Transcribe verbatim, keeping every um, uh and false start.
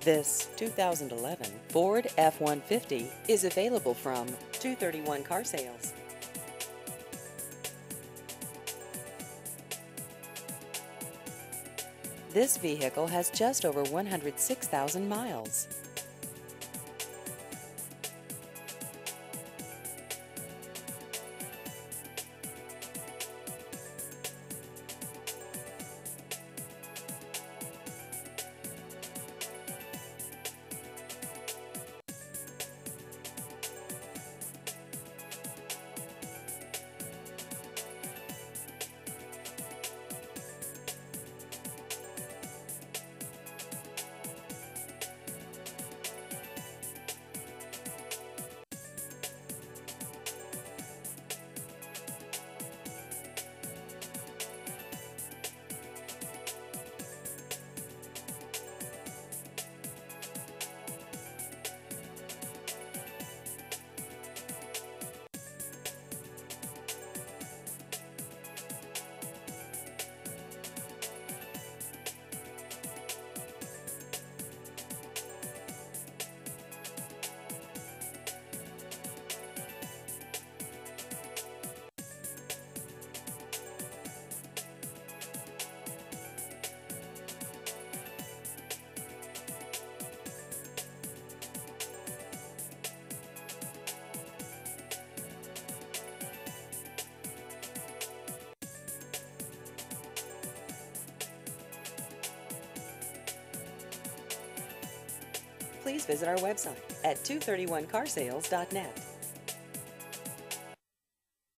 This two thousand eleven Ford F one fifty is available from two thirty-one Car Sales. This vehicle has just over one hundred six thousand miles. Please visit our website at two thirty-one car sales dot net.